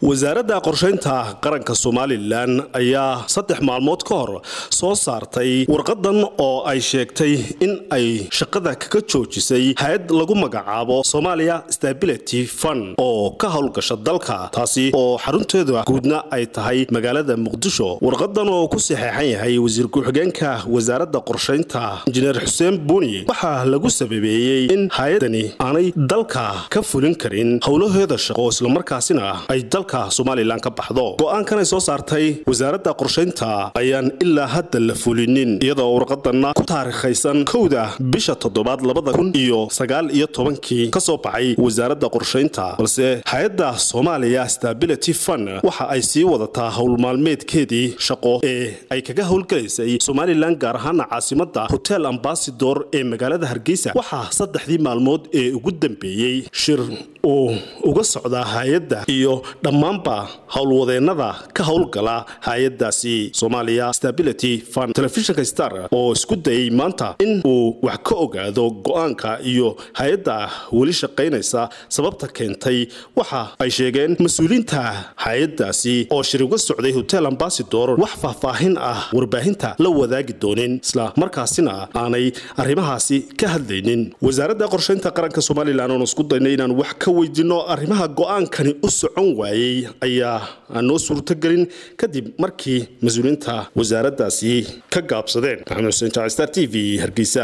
wasaaradda qorsheynta qaranka Soomaaliland ayaa 3 maalmood ka hor soo saartay warqadan oo ay sheegtay in ay shaqada ka joojisay hay'ad lagu magacaabo Somalia Stability Fund oo ka howlgasha dalka taasi oo xarunteedu guudna ay tahay magaalada Muqdisho. warqadan oo ku saxeexan yahay wasiir ku-xigeenka wasaaradda qorsheynta Injineer Xuseen Buuni waxa lagu sababeeyay in hay'adani aanay dalka ka fulin karin howlaheeda shaqo isla markaasina ay dalka Soomaaliland ka baxdo. go'aankan ay soo saartay wasaaradda qorsheynta ayaan ilaa hadda la fulinin iyadoo warqadana ku taariikhaysan 1 bisha 7 2019 ka soo baxay wasaaradda qorsheynta balse hay'adda Somalia Stability Fund waxa ay sii wadataa howl maalmeedkeedii shaqo ee ay kaga howlgalaysay Soomaaliland gaar ahaan caasimadda Hotel Ambassador ee magaalada Hargeysa. waxa 3 maalmood ee ugu dambeeyay shir oo uga socda hay'adda iyo dhammaanba howlwadeenada ka howlgala hay'addaasi Somalia Stability Fund. Telefishinka Star oo isku dayay maanta in uu wax ka ogaado go'aanka iyo hay'adda wali shaqeynaysa sababta keentay waxa ay sheegeen mas'uuliyiinta hay'addaasi oo shir uga socday Hotel Ambassador wax faahfaahin ah warbaahinta la wadaagi dooneen isla markaasina aanay arrimahaasi ka hadlaynin. wasaaradda qorsheynta qaranka Soomaaliland oo isku daynay inaan wax ka weydiino arrimaha go'aankani u socon waayay ayaa noo suurtagelin kadib markii mas'uuliyiinta wasaaraddaasi ka gaabsadeen. Maxamed Xuseen, Star TV, Hargeysa.